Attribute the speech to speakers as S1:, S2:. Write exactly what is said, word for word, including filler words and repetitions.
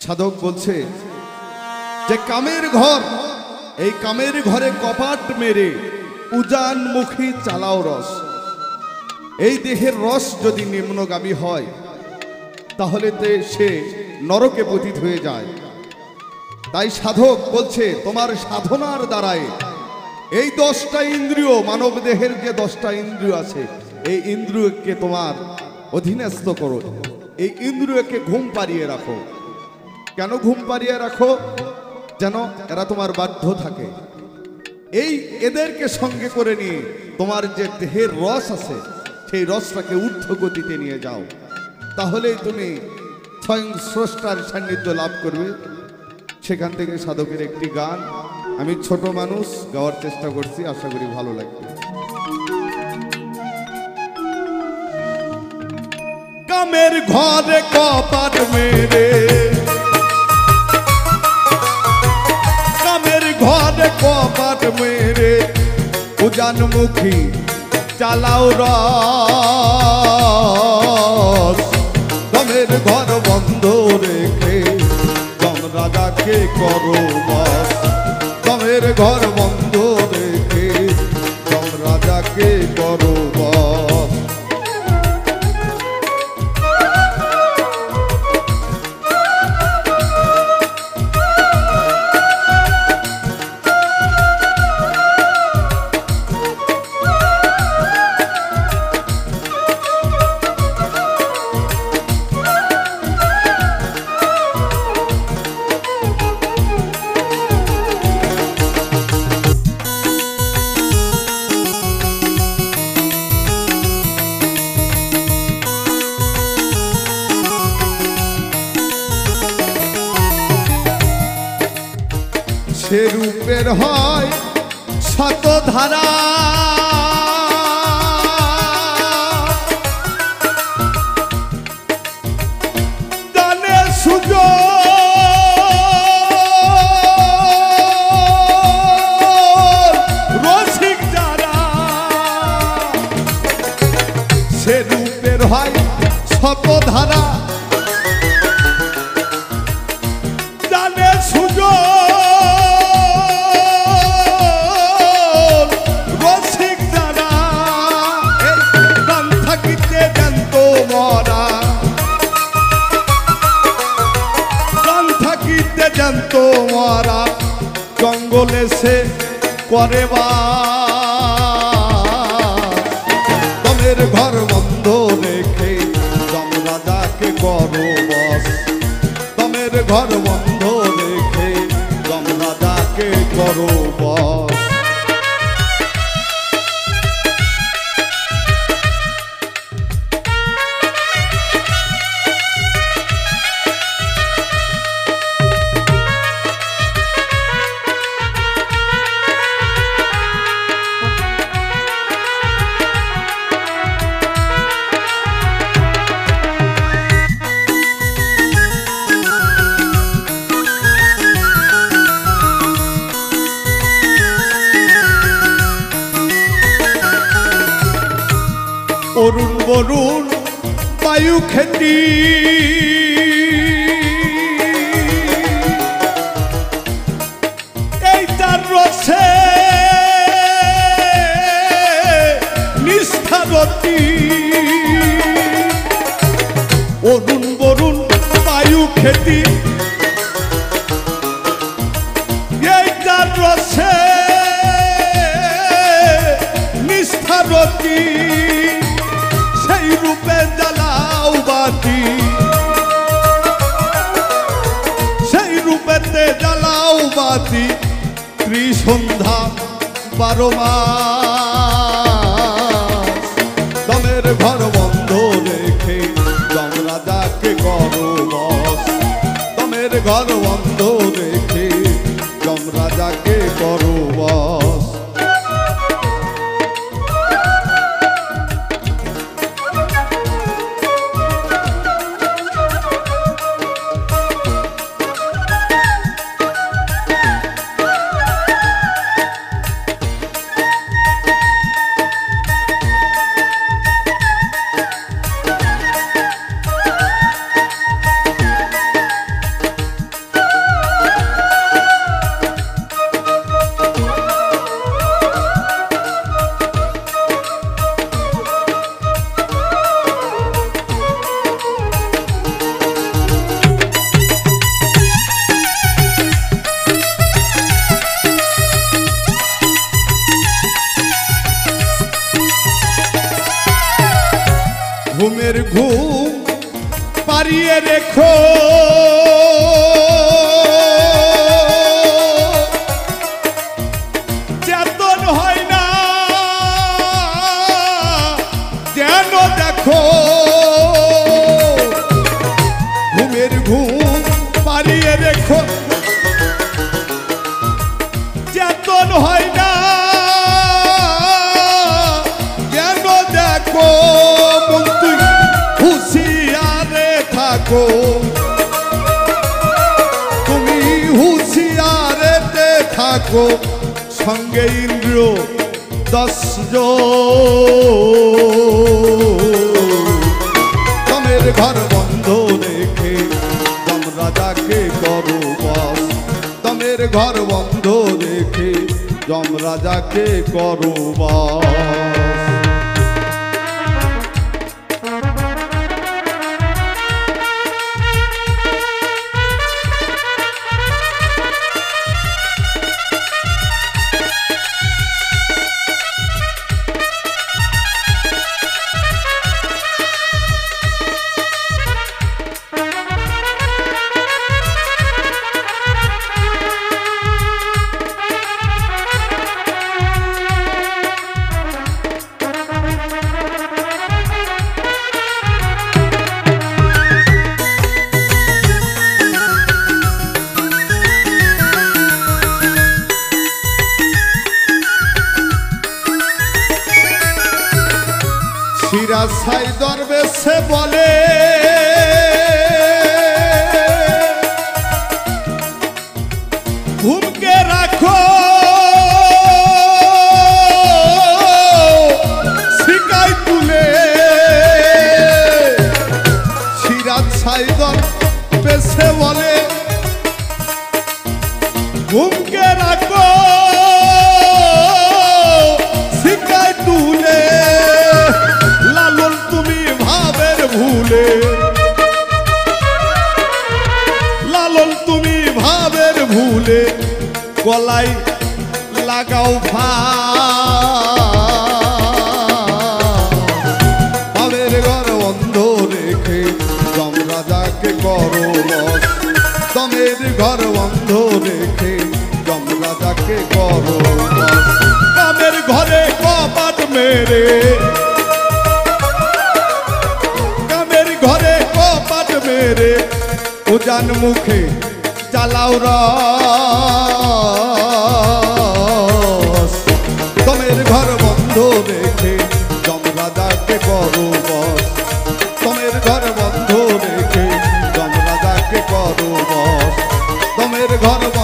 S1: সাধক বলছে যে কামের ঘর, এই কামের ঘরে কপাট মেরে উজানমুখী চালাও রস। এই দেহের রস যদি নিম্নগামী হয় তাহলে তে সে নরকে পতিত হয়ে যায়। তাই সাধক বলছে তোমার সাধনার দ্বারায় এই দশটা ইন্দ্রিয়, মানব দেহের যে দশটা ইন্দ্রিয় আছে, এই ইন্দ্রিয়কে তোমার অধীনস্থ করো, এই ইন্দ্রিয়কে ঘুম পাড়িয়ে রাখো। কেন ঘুম পাড়িয়ে রাখো? যেন এরা তোমার বাধ্য থাকে। এই এদেরকে সঙ্গে করে নিয়ে তোমার যে দেহের রস আছে সেই রসটাকে ঊর্ধ্ব গতিতে নিয়ে যাও, তাহলেই তুমি স্বয়ং স্রষ্টার সান্নিধ্য লাভ করবে। সেখান থেকে সাধকের একটি গান আমি ছোট মানুষ গাওয়ার চেষ্টা করছি, আশা করি ভালো লাগবে। কামের ঘরে কপাট মেরে, কামের ঘরে কপাট মেরে উজানমুখী চালাও রস। কামের ঘর বন্ধ রেখে যম রাজাকে করো বস। কামের ঘর বন্ধ রেখে যম রাজাকে করো বস। সে রূপের হয় শত ধারা, জানে সুযোগ রসিক যারা। সে রূপের হয় শত ধারা, জানে সুযোগ তোমারা জঙ্গলে সে করে বাস। তমের ঘর বন্ধ রেখে যম রাজাকে করো বস। তমের ঘর বন্ধ রেখে যম রাজাকে করো বস। অরুণ বরুণ বায়ু খেতি, এইটার রসে নিষ্ঠারতি। অরুণ বরুণ বায়ু খেতি, এইটার রসে নিষ্ঠারতি। সেই রূপে জ্বালাও বাতি, সেই রূপেতে জ্বালাও বাতি ত্রিসন্ধ্যা বারো মাস। দমের ঘর বন্ধ রেখে যম রাজাকে করো বস। দমের ঘর বন্ধ রেখে যম রাজাকে করো বস। ঘুমের ঘুম পারিয়ে রেখো চেতন হয় না যেন দেখো ঘুমের ঘুম পারিয়ে রেখো চেতন হয় না যেন দেখো তুই হুঁশিয়ারে থাকো তুমি হুঁশিয়ারেতে থাকো সঙ্গে ইন্দ্র দশজন ঘর বন্ধ রেখে যমরাজাকে করো বশ তমের ঘর বন্ধ রেখে যমরাজাকে করো বশ সিরাজ সাই দরবেশে বলে ঘুমকে রাখো শিকাই তুলে সিরাজ সাই দরবেশে বলে ঘুমকে রাখো শিকাই তুলে লালন তুমি ভাবের ভুলে লালন তুমি ভাবের ভুলে গলায় লাগাও ভাবের ঘর বন্ধ রেখে যমরাজাকে করো বশ তমের ঘর বন্ধ রেখে যমরাজাকে করো বশ কামের ঘরে কপাট মেরে মেরে উজান মুখে চালাও রস তমের ঘর বন্ধ রেখে যমরাজাকে করো বশ তমের ঘর বন্ধ রেখে যমরাজাকে করো বশ তমের ঘর